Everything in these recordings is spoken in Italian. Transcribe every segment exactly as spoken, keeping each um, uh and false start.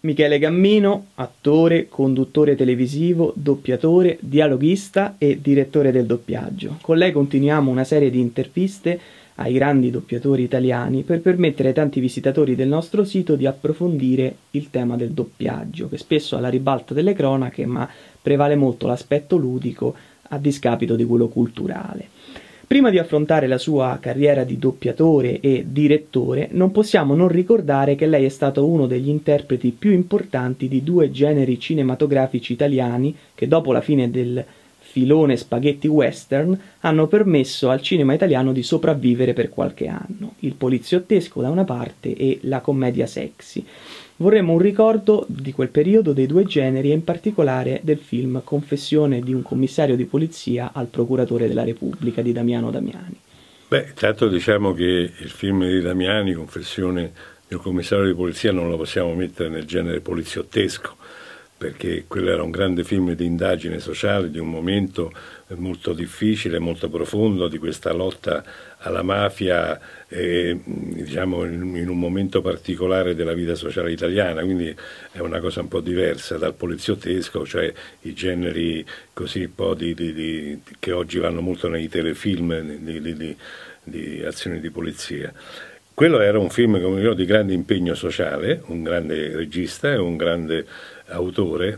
Michele Gammino, attore, conduttore televisivo, doppiatore, dialoghista e direttore del doppiaggio. Con lei continuiamo una serie di interviste ai grandi doppiatori italiani per permettere ai tanti visitatori del nostro sito di approfondire il tema del doppiaggio, che spesso è alla ribalta delle cronache, ma prevale molto l'aspetto ludico a discapito di quello culturale. Prima di affrontare la sua carriera di doppiatore e direttore, non possiamo non ricordare che lei è stato uno degli interpreti più importanti di due generi cinematografici italiani che dopo la fine del filone spaghetti western hanno permesso al cinema italiano di sopravvivere per qualche anno, il poliziottesco da una parte e la commedia sexy. Vorremmo un ricordo di quel periodo dei due generi e in particolare del film Confessione di un commissario di polizia al procuratore della Repubblica di Damiano Damiani. Beh, tanto diciamo che il film di Damiani, Confessione di un commissario di polizia, non lo possiamo mettere nel genere poliziottesco, perché quello era un grande film di indagine sociale, di un momento molto difficile, molto profondo, di questa lotta alla mafia, eh, diciamo in un momento particolare della vita sociale italiana, quindi è una cosa un po' diversa dal poliziottesco, cioè i generi così un po' di, di, di, che oggi vanno molto nei telefilm di, di, di, di azioni di polizia. Quello era un film, come io, di grande impegno sociale, un grande regista e un grande autore,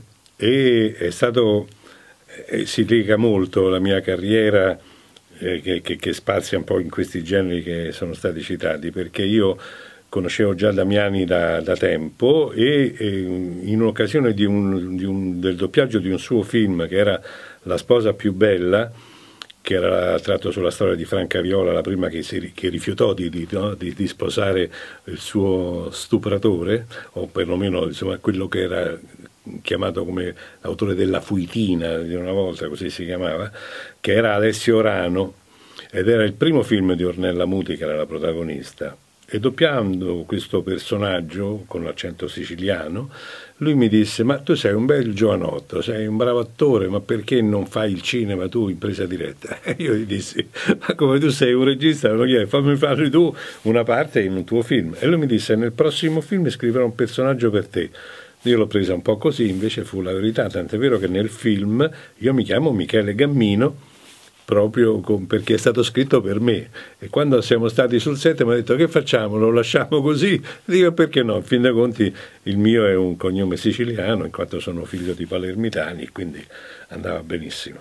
e è stato, eh, si lega molto la mia carriera eh, che, che, che spazia un po' in questi generi che sono stati citati, perché io conoscevo già Damiani da, da tempo e, e in occasione di un, di un, del doppiaggio di un suo film che era La sposa più bella, che era tratto sulla storia di Franca Viola, la prima che, si, che rifiutò di, di, no, di, di sposare il suo stupratore, o perlomeno insomma, quello che era chiamato come autore della Fuitina di una volta, così si chiamava, che era Alessio Orano, ed era il primo film di Ornella Muti che era la protagonista. E doppiando questo personaggio con l'accento siciliano, lui mi disse: ma tu sei un bel giovanotto, sei un bravo attore, ma perché non fai il cinema tu in presa diretta? E io gli dissi: ma come tu sei un regista, non chiedi, fammi fare tu una parte in un tuo film. E lui mi disse: nel prossimo film scriverò un personaggio per te. Io l'ho presa un po' così, invece fu la verità, tant'è vero che nel film io mi chiamo Michele Gammino, proprio con, perché è stato scritto per me, e quando siamo stati sul set mi ha detto: che facciamo, lo lasciamo così? Dico: perché no, in fin dei conti il mio è un cognome siciliano in quanto sono figlio di palermitani, quindi andava benissimo.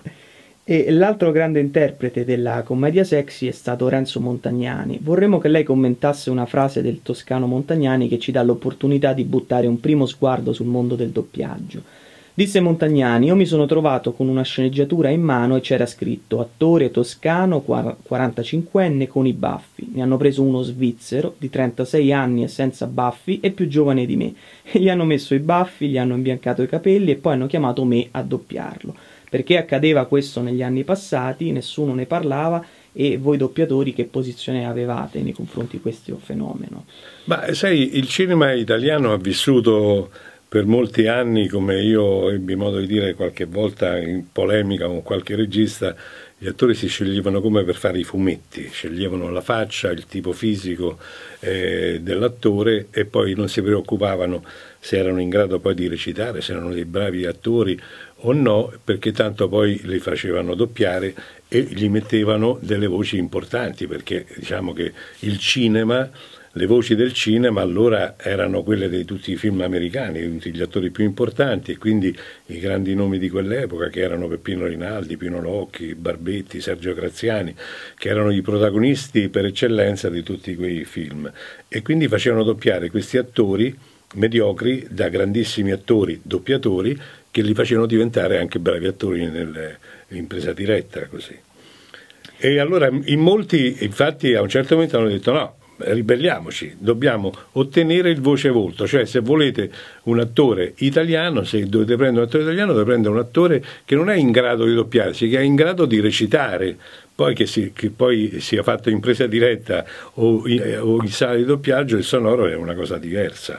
E l'altro grande interprete della commedia sexy è stato Renzo Montagnani. Vorremmo che lei commentasse una frase del toscano Montagnani che ci dà l'opportunità di buttare un primo sguardo sul mondo del doppiaggio. Disse Montagnani: io mi sono trovato con una sceneggiatura in mano e c'era scritto attore toscano quarantacinquenne con i baffi. Ne hanno preso uno svizzero di trentasei anni e senza baffi e più giovane di me. E gli hanno messo i baffi, gli hanno imbiancato i capelli e poi hanno chiamato me a doppiarlo. Perché accadeva questo negli anni passati, nessuno ne parlava, e voi doppiatori che posizione avevate nei confronti di questo fenomeno? Ma sai, il cinema italiano ha vissuto per molti anni, come io ebbi modo di dire qualche volta in polemica con qualche regista, gli attori si sceglievano come per fare i fumetti, sceglievano la faccia, il tipo fisico eh, dell'attore e poi non si preoccupavano se erano in grado poi di recitare, se erano dei bravi attori o no, perché tanto poi li facevano doppiare e gli mettevano delle voci importanti, perché diciamo che il cinema, le voci del cinema allora erano quelle di tutti i film americani, di tutti gli attori più importanti, e quindi i grandi nomi di quell'epoca, che erano Peppino Rinaldi, Pino Locchi, Barbetti, Sergio Graziani, che erano i protagonisti per eccellenza di tutti quei film, e quindi facevano doppiare questi attori mediocri da grandissimi attori doppiatori che li facevano diventare anche bravi attori nell'impresa diretta, così. E allora in molti infatti a un certo momento hanno detto: no, ribelliamoci, dobbiamo ottenere il voce volto, cioè se volete un attore italiano, se dovete prendere un attore italiano, dovete prendere un attore che non è in grado di doppiarsi, che è in grado di recitare, poi che, si, che poi sia fatto in presa diretta o in, o in sala di doppiaggio, il sonoro è una cosa diversa.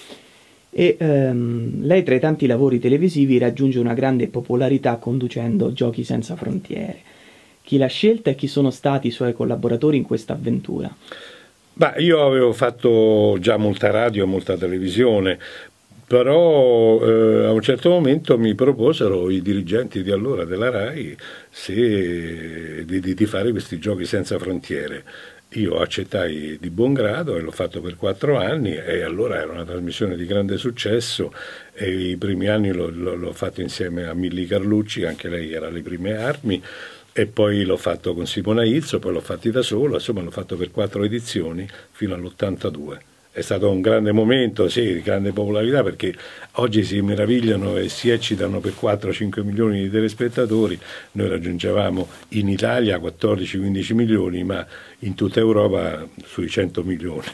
E ehm, lei tra i tanti lavori televisivi raggiunge una grande popolarità conducendo Giochi senza frontiere. Chi l'ha scelta e chi sono stati i suoi collaboratori in questa avventura? Bah, io avevo fatto già molta radio e molta televisione, però eh, a un certo momento mi proposero i dirigenti di allora della RAI se, di, di fare questi giochi senza frontiere. Io accettai di buon grado e l'ho fatto per quattro anni, e allora era una trasmissione di grande successo, e i primi anni l'ho fatto insieme a Milly Carlucci, anche lei era alle prime armi, e poi l'ho fatto con Simona Izzo, poi l'ho fatto da solo, insomma l'ho fatto per quattro edizioni fino all'ottantadue. È stato un grande momento, sì, di grande popolarità, perché oggi si meravigliano e si eccitano per quattro cinque milioni di telespettatori. Noi raggiungevamo in Italia quattordici quindici milioni, ma in tutta Europa sui cento milioni.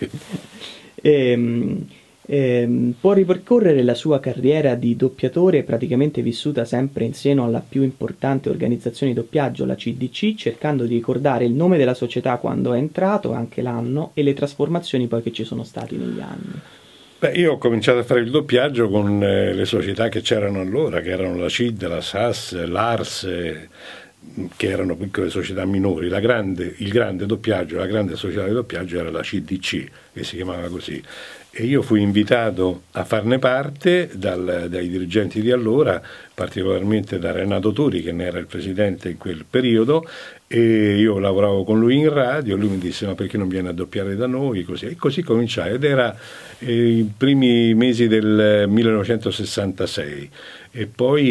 Ehm, ehm, può ripercorrere la sua carriera di doppiatore, praticamente vissuta sempre in seno alla più importante organizzazione di doppiaggio, la C D C, cercando di ricordare il nome della società quando è entrato, anche l'anno, e le trasformazioni poi che ci sono stati negli anni. Beh, io ho cominciato a fare il doppiaggio con eh, le società che c'erano allora, che erano la C I D, la S A S, l'Ars, eh, che erano piccole società minori. La grande, il grande doppiaggio, la grande società di doppiaggio era la C D C, che si chiamava così. E io fui invitato a farne parte dal, dai dirigenti di allora, particolarmente da Renato Turi, che ne era il presidente in quel periodo, e io lavoravo con lui in radio. Lui mi disse: ma perché non viene a doppiare da noi? Così. E così cominciai, ed era eh, i primi mesi del millenovecentosessantasei, e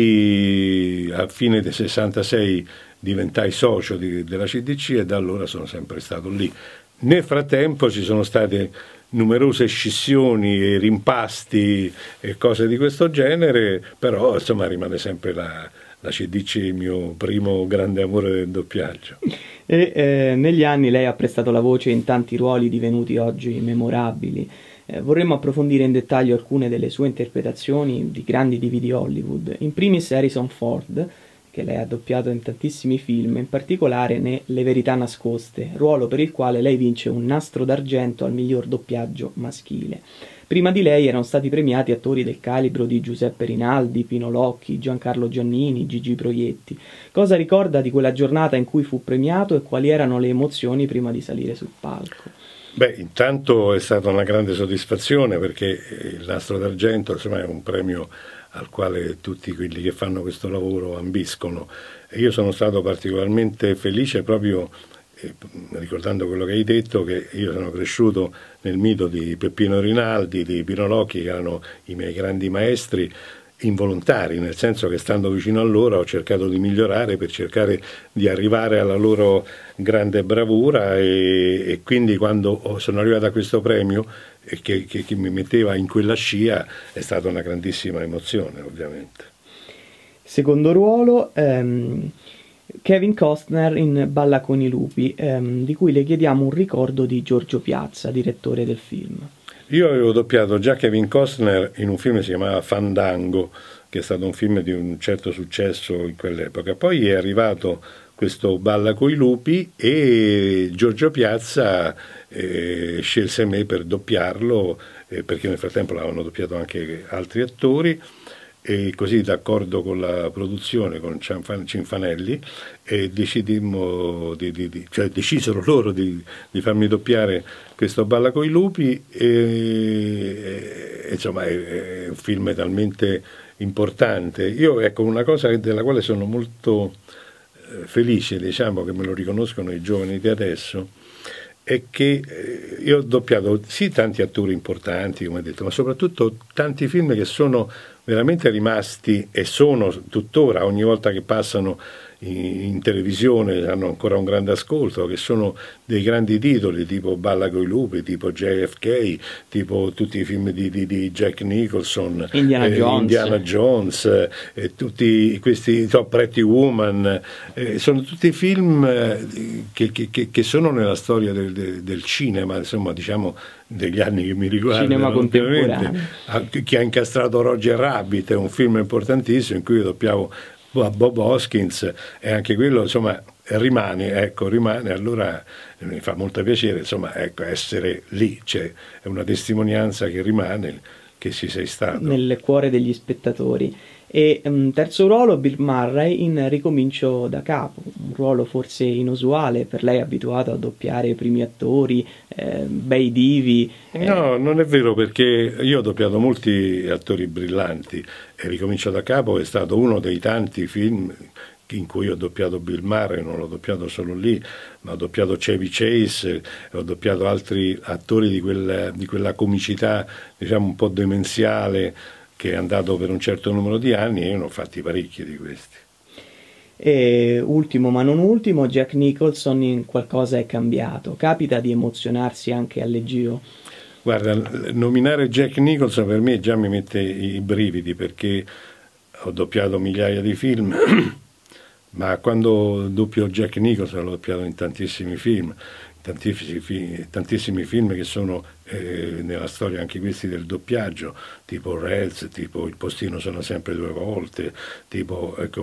poi a fine del sessantasei diventai socio di, della C D C, e da allora sono sempre stato lì. Nel frattempo ci sono state numerose scissioni e rimpasti e cose di questo genere, però insomma rimane sempre la, la C D C il mio primo grande amore del doppiaggio. E eh, negli anni lei ha prestato la voce in tanti ruoli divenuti oggi memorabili. Eh, vorremmo approfondire in dettaglio alcune delle sue interpretazioni di grandi divi di Hollywood, in primis Harrison Ford, che lei ha doppiato in tantissimi film, in particolare ne Le verità nascoste, ruolo per il quale lei vince un nastro d'argento al miglior doppiaggio maschile. Prima di lei erano stati premiati attori del calibro di Giuseppe Rinaldi, Pino Locchi, Giancarlo Giannini, Gigi Proietti. Cosa ricorda di quella giornata in cui fu premiato e quali erano le emozioni prima di salire sul palco? Beh, intanto è stata una grande soddisfazione, perché il nastro d'argento, insomma, è un premio al quale tutti quelli che fanno questo lavoro ambiscono, e io sono stato particolarmente felice proprio eh, ricordando quello che hai detto, che io sono cresciuto nel mito di Peppino Rinaldi, di Pino Locchi, che erano i miei grandi maestri involontari, nel senso che stando vicino a loro ho cercato di migliorare per cercare di arrivare alla loro grande bravura, e, e quindi quando sono arrivato a questo premio e che, che, che mi metteva in quella scia è stata una grandissima emozione, ovviamente. Secondo ruolo, ehm, Kevin Costner in Balla con i lupi, ehm, di cui le chiediamo un ricordo di Giorgio Piazza, direttore del film. Io avevo doppiato già Kevin Costner in un film che si chiamava Fandango, che è stato un film di un certo successo in quell'epoca. Poi è arrivato questo Balla coi lupi e Giorgio Piazza eh, scelse me per doppiarlo, eh, perché nel frattempo l'avevano doppiato anche altri attori, e così d'accordo con la produzione, con Cinfanelli, e decidimmo di, di, di, cioè decisero loro di, di farmi doppiare questo Balla coi lupi, e, e insomma è, è un film talmente importante. Io, ecco, una cosa della quale sono molto eh, felice, diciamo, che me lo riconoscono i giovani di adesso, è che eh, io ho doppiato sì tanti attori importanti, come ho detto, ma soprattutto tanti film che sono veramente rimasti e sono tuttora, ogni volta che passano in, in televisione hanno ancora un grande ascolto, che sono dei grandi titoli, tipo Balla coi lupi, tipo J F K, tipo tutti i film di, di, di Jack Nicholson, Indiana eh, Jones, Indiana Jones eh, tutti questi so, Pretty Woman, eh, sono tutti film eh, che, che, che sono nella storia del, del, del cinema, insomma, diciamo degli anni che mi riguardano, cinema contemporaneo, che ha incastrato Roger Rabbit, è un film importantissimo in cui io doppiavo Bob Hoskins, e anche quello insomma rimane, ecco, rimane, allora mi fa molto piacere, insomma, ecco, essere lì, cioè, è una testimonianza che rimane che ci sei stato nel cuore degli spettatori. E um, terzo ruolo, Bill Murray in Ricomincio da capo, un ruolo forse inusuale per lei, abituato a doppiare primi attori, eh, bei divi. Eh. No, non è vero, perché io ho doppiato molti attori brillanti e Ricomincio da capo è stato uno dei tanti film in cui ho doppiato Bill Murray, non l'ho doppiato solo lì, ma ho doppiato Chevy Chase, ho doppiato altri attori di quella, di quella comicità, diciamo, un po' demenziale, che è andato per un certo numero di anni, e io ne ho fatti parecchi di questi. E ultimo ma non ultimo, Jack Nicholson in Qualcosa è cambiato. Capita di emozionarsi anche al leggio? Guarda, nominare Jack Nicholson per me già mi mette i brividi, perché ho doppiato migliaia di film, ma quando doppio Jack Nicholson l'ho doppiato in tantissimi film, tantissimi, tantissimi film che sono eh, nella storia anche questi del doppiaggio, tipo Reds, tipo Il postino sono sempre due volte, tipo ecco,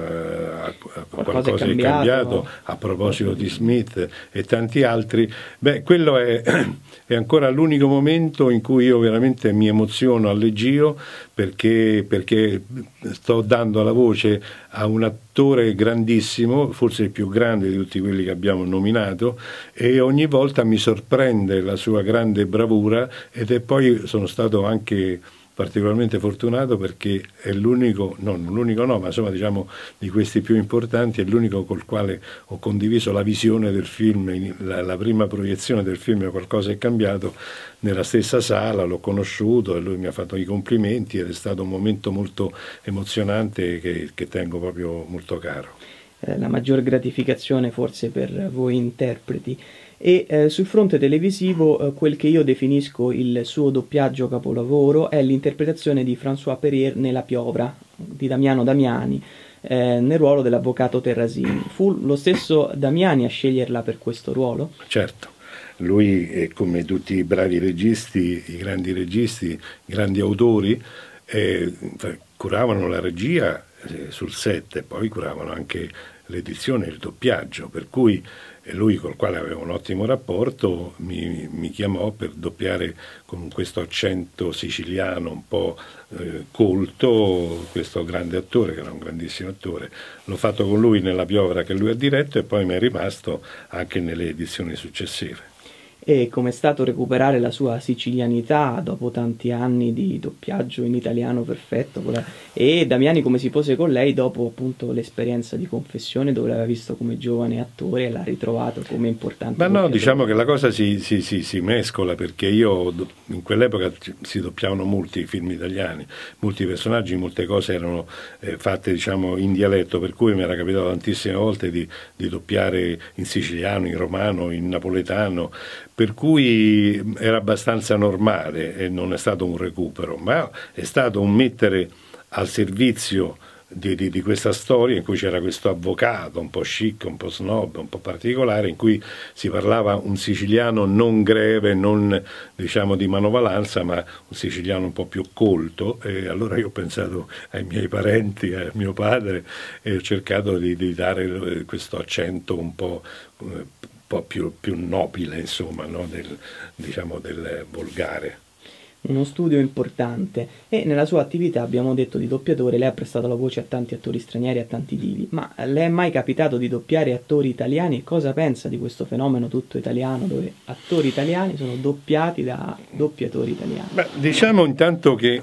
eh, Qualcosa è cambiato, è cambiato, a proposito di Smith e tanti altri. Beh, quello è, è ancora l'unico momento in cui io veramente mi emoziono al leggio, perché, perché sto dando la voce a un attore grandissimo, forse il più grande di tutti quelli che abbiamo nominato, e ogni volta mi sorprende la sua grande bravura, ed è poi sono stato anche particolarmente fortunato perché è l'unico, non l'unico no, ma insomma diciamo di questi più importanti, è l'unico col quale ho condiviso la visione del film, la, la prima proiezione del film Qualcosa è cambiato, nella stessa sala, l'ho conosciuto e lui mi ha fatto i complimenti ed è stato un momento molto emozionante che, che tengo proprio molto caro. Eh, la maggior gratificazione forse per voi interpreti. E eh, sul fronte televisivo eh, quel che io definisco il suo doppiaggio capolavoro è l'interpretazione di François Perrier nella Piovra di Damiano Damiani eh, nel ruolo dell'avvocato Terrasini. Fu lo stesso Damiani a sceglierla per questo ruolo? Certo, lui è come tutti i bravi registi, i grandi registi, i grandi autori, eh, curavano la regia eh, sul set e poi curavano anche l'edizione e il doppiaggio, per cui lui, col quale avevo un ottimo rapporto, mi, mi chiamò per doppiare con questo accento siciliano un po' eh, colto questo grande attore, che era un grandissimo attore. L'ho fatto con lui nella Piovra che lui ha diretto e poi mi è rimasto anche nelle edizioni successive. E com'è stato recuperare la sua sicilianità dopo tanti anni di doppiaggio in italiano perfetto? E Damiani come si pose con lei dopo appunto l'esperienza di Confessione, dove l'aveva visto come giovane attore e l'ha ritrovato come importante? Ma no, diciamo che la cosa si, si, si, si mescola, perché io in quell'epoca si doppiavano molti film italiani, molti personaggi, molte cose erano eh, fatte diciamo in dialetto, per cui mi era capitato tantissime volte di, di doppiare in siciliano, in romano, in napoletano, per cui era abbastanza normale e non è stato un recupero, ma è stato un mettere al servizio di, di, di questa storia in cui c'era questo avvocato un po' chic, un po' snob, un po' particolare, in cui si parlava un siciliano non greve, non diciamo di manovalanza, ma un siciliano un po' più colto, e allora io ho pensato ai miei parenti, a mio padre, e ho cercato di, di dare questo accento un po' eh, un po' più, più nobile, insomma, no? del, diciamo del volgare. Uno studio importante. E nella sua attività, abbiamo detto, di doppiatore, lei ha prestato la voce a tanti attori stranieri e a tanti divi, ma le è mai capitato di doppiare attori italiani? Cosa pensa di questo fenomeno tutto italiano, dove attori italiani sono doppiati da doppiatori italiani? Beh, diciamo intanto che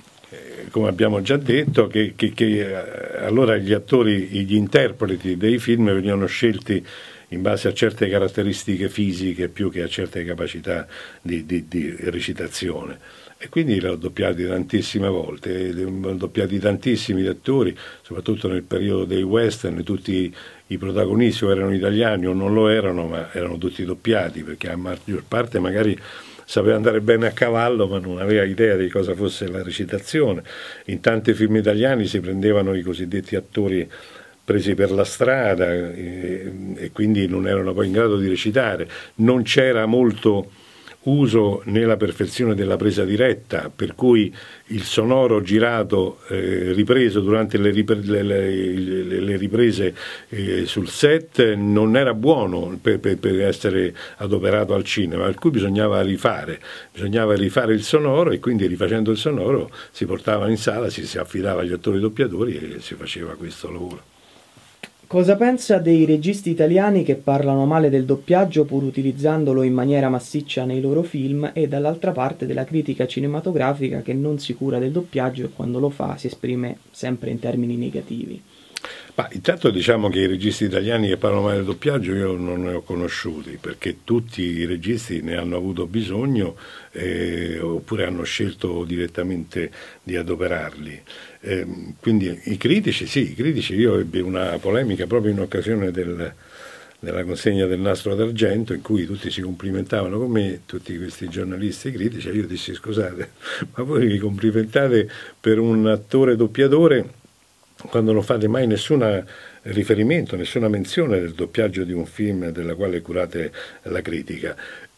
eh, come abbiamo già detto, che, che, che eh, allora gli attori, gli interpreti dei film venivano scelti in base a certe caratteristiche fisiche più che a certe capacità di, di, di recitazione. E quindi l'ho doppiati tantissime volte, ho doppiati tantissimi attori, soprattutto nel periodo dei western, tutti i protagonisti o erano italiani o non lo erano, ma erano tutti doppiati, perché a maggior parte magari sapeva andare bene a cavallo ma non aveva idea di cosa fosse la recitazione. In tanti film italiani si prendevano i cosiddetti attori presi per la strada e, e quindi non erano poi in grado di recitare. Non c'era molto uso nella perfezione della presa diretta, per cui il sonoro girato, eh, ripreso durante le, ripre le, le, le riprese eh, sul set non era buono per, per, per essere adoperato al cinema, per cui bisognava rifare, bisognava rifare il sonoro, e quindi rifacendo il sonoro si portava in sala, si, si affidava agli attori doppiatori e si faceva questo lavoro. Cosa pensa dei registi italiani che parlano male del doppiaggio pur utilizzandolo in maniera massiccia nei loro film, e dall'altra parte della critica cinematografica che non si cura del doppiaggio e quando lo fa si esprime sempre in termini negativi? Ma intanto diciamo che i registi italiani che parlano male del doppiaggio io non ne ho conosciuti, perché tutti i registi ne hanno avuto bisogno eh, oppure hanno scelto direttamente di adoperarli. Eh, quindi i critici, sì, i critici, io ebbi una polemica proprio in occasione del, della consegna del Nastro d'Argento, in cui tutti si complimentavano con me, tutti questi giornalisti critici, e io dissi: scusate, ma voi vi complimentate per un attore doppiatore quando non fate mai nessun riferimento, nessuna menzione del doppiaggio di un film della quale curate la critica.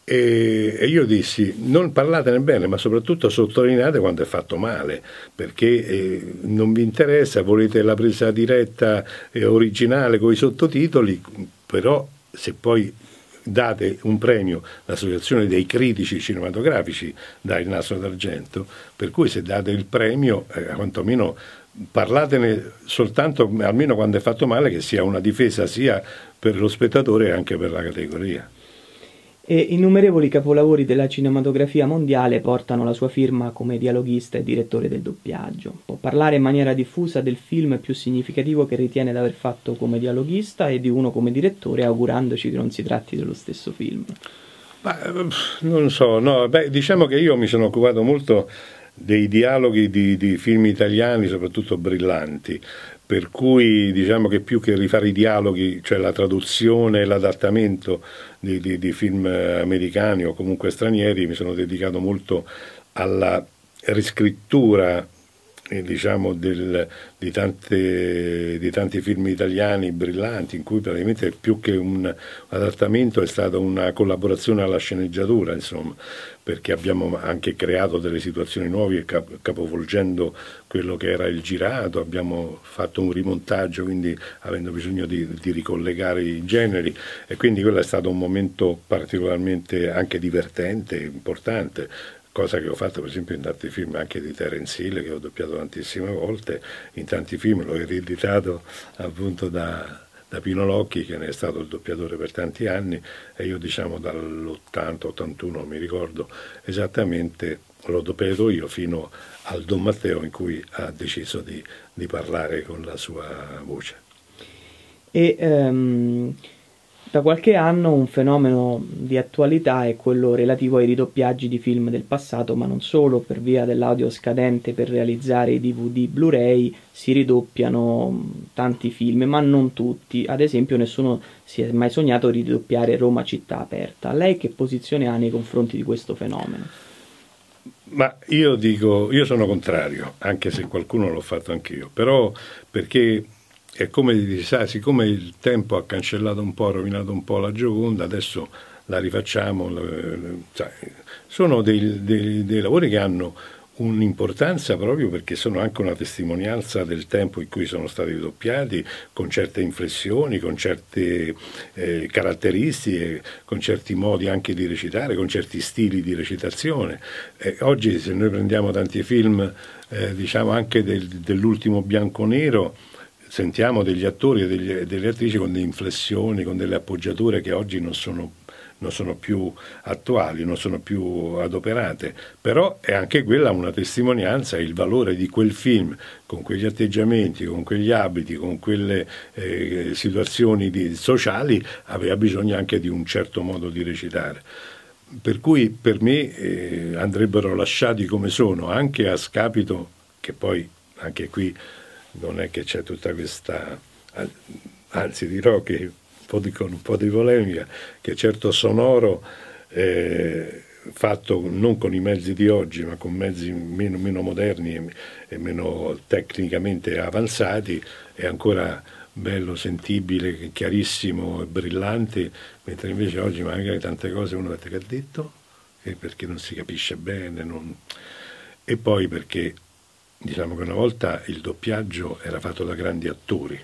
E, e io dissi: non parlatene bene, ma soprattutto sottolineate quando è fatto male, perché eh, non vi interessa, volete la presa diretta eh, originale con i sottotitoli, però se poi date un premio, l'associazione dei critici cinematografici dà il Nastro d'Argento, per cui se date il premio eh, quantomeno parlatene soltanto, almeno quando è fatto male, che sia una difesa sia per lo spettatore che anche per la categoria. E innumerevoli capolavori della cinematografia mondiale portano la sua firma come dialoghista e direttore del doppiaggio. Può parlare in maniera diffusa del film più significativo che ritiene di aver fatto come dialoghista e di uno come direttore, augurandoci che non si tratti dello stesso film? Ma, non so, no, beh, diciamo che io mi sono occupato molto dei dialoghi di, di film italiani, soprattutto brillanti, per cui diciamo che più che rifare i dialoghi, cioè la traduzione e l'adattamento di, di, di film americani o comunque stranieri, mi sono dedicato molto alla riscrittura eh, diciamo del, di, tante, di tanti film italiani brillanti, in cui praticamente più che un adattamento è stata una collaborazione alla sceneggiatura, insomma, perché abbiamo anche creato delle situazioni nuove cap capovolgendo quello che era il girato, abbiamo fatto un rimontaggio, quindi avendo bisogno di, di ricollegare i generi, e quindi quello è stato un momento particolarmente anche divertente, importante, cosa che ho fatto per esempio in tanti film anche di Terence Hill, che ho doppiato tantissime volte, in tanti film l'ho ereditato appunto da... da Pino Locchi, che ne è stato il doppiatore per tanti anni, e io diciamo dall'ottanta ottantuno, non mi ricordo esattamente, l'ho doppiato io fino al Don Matteo, in cui ha deciso di, di parlare con la sua voce. E um, da qualche anno un fenomeno di attualità è quello relativo ai ridoppiaggi di film del passato, ma non solo. Per via dell'audio scadente per realizzare i D V D Blu-ray si ridoppiano tanti film, ma non tutti. Ad esempio nessuno si è mai sognato di ridoppiare Roma città aperta. Lei che posizione ha nei confronti di questo fenomeno? Ma io dico, io sono contrario, anche se qualcuno l'ho fatto anch'io, però perché è come si sa, siccome il tempo ha cancellato un po', ha rovinato un po' la Gioconda, adesso la rifacciamo, cioè, sono dei, dei, dei lavori che hanno un'importanza proprio perché sono anche una testimonianza del tempo in cui sono stati doppiati, con certe inflessioni, con certe eh, caratteristiche, con certi modi anche di recitare, con certi stili di recitazione. Eh, oggi se noi prendiamo tanti film, eh, diciamo anche del, dell'ultimo bianco-nero, sentiamo degli attori e degli, delle attrici con delle inflessioni, con delle appoggiature che oggi non sono, non sono più attuali, non sono più adoperate, però è anche quella una testimonianza, il valore di quel film, con quegli atteggiamenti, con quegli abiti, con quelle eh, situazioni di, sociali, aveva bisogno anche di un certo modo di recitare. Per cui per me eh, andrebbero lasciati come sono, anche a scapito, che poi anche qui non è che c'è tutta questa, anzi dirò che un po' di, con un po' di polemica, che certo sonoro eh, fatto non con i mezzi di oggi ma con mezzi meno, meno moderni e, e meno tecnicamente avanzati è ancora bello, sentibile, chiarissimo e brillante, mentre invece oggi magari tante cose uno mette che ha detto, e perché non si capisce bene, non... e poi perché diciamo che una volta il doppiaggio era fatto da grandi attori,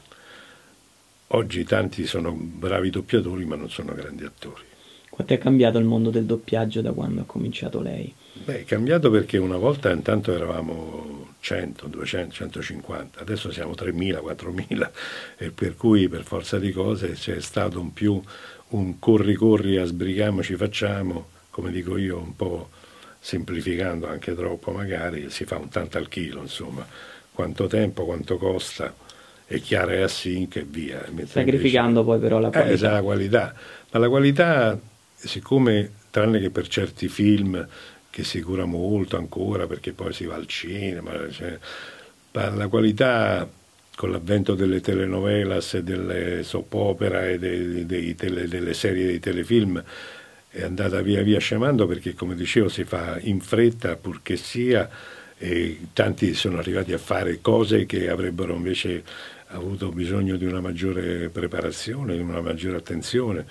oggi tanti sono bravi doppiatori ma non sono grandi attori. Quanto è cambiato il mondo del doppiaggio da quando ha cominciato lei? Beh, è cambiato perché una volta intanto eravamo cento, duecento, centocinquanta, adesso siamo tremila, quattromila, e per cui per forza di cose c'è stato un più un corri corri a sbrighiamoci facciamo, come dico io, un po' semplificando anche troppo magari, si fa un tanto al chilo, insomma, quanto tempo, quanto costa, è chiaro e async e via. Sacrificando invece, poi però la qualità. Eh, la qualità, ma la qualità, siccome, tranne che per certi film, che si cura molto ancora, perché poi si va al cinema, cioè, la qualità con l'avvento delle telenovelas e delle soap opera e dei, dei tele, delle serie dei telefilm è andata via via scemando, perché come dicevo si fa in fretta purché sia, e tanti sono arrivati a fare cose che avrebbero invece avuto bisogno di una maggiore preparazione, di una maggiore attenzione,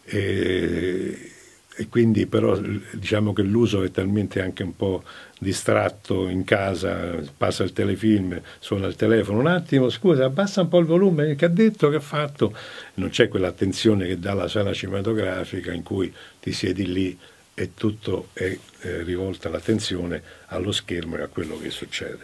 e, e quindi però diciamo che l'uso è talmente anche un po' distratto in casa, passa il telefilm, suona il telefono, un attimo, scusa, abbassa un po' il volume, che ha detto, che ha fatto, non c'è quell'attenzione che dà la sala cinematografica in cui ti siedi lì e tutto è eh, rivolta l'attenzione allo schermo e a quello che succede.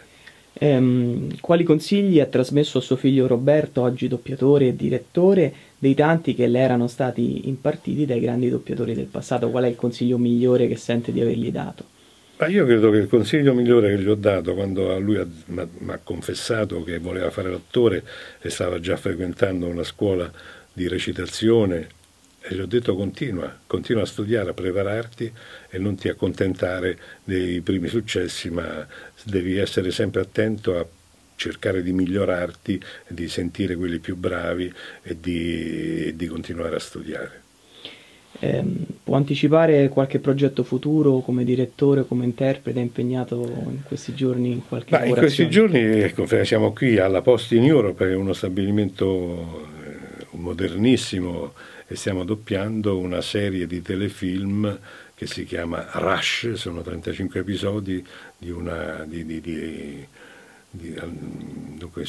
Ehm, quali consigli ha trasmesso a suo figlio Roberto, oggi doppiatore e direttore, dei tanti che le erano stati impartiti dai grandi doppiatori del passato? Qual è il consiglio migliore che sente di avergli dato? Ma io credo che il consiglio migliore che gli ho dato, quando a lui mi ha confessato che voleva fare l'attore e stava già frequentando una scuola di recitazione, e gli ho detto continua, continua a studiare, a prepararti e non ti accontentare dei primi successi, ma devi essere sempre attento a cercare di migliorarti, di sentire quelli più bravi e di, e di continuare a studiare. Eh, può anticipare qualche progetto futuro come direttore o come interprete impegnato in questi giorni in qualche Ma in questi giorni ecco, siamo qui alla Post in Europe, è uno stabilimento eh, modernissimo, e stiamo doppiando una serie di telefilm che si chiama Rush, sono trentacinque episodi di una di, di, di, di, dunque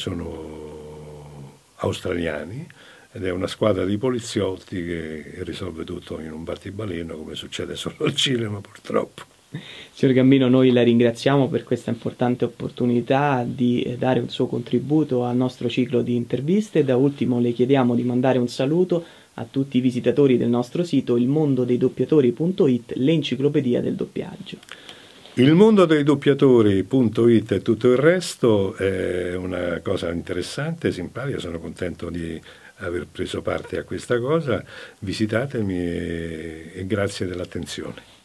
sono australiani, ed è una squadra di poliziotti che risolve tutto in un battibaleno, come succede solo al cinema purtroppo. Signor Gambino, noi la ringraziamo per questa importante opportunità di dare un suo contributo al nostro ciclo di interviste. Da ultimo le chiediamo di mandare un saluto a tutti i visitatori del nostro sito il mondo dei doppiatori punto it, l'enciclopedia del doppiaggio. Il mondo dei doppiatori punto it e tutto il resto è una cosa interessante, simpatica, sono contento di aver preso parte a questa cosa, visitatemi e, e grazie dell'attenzione.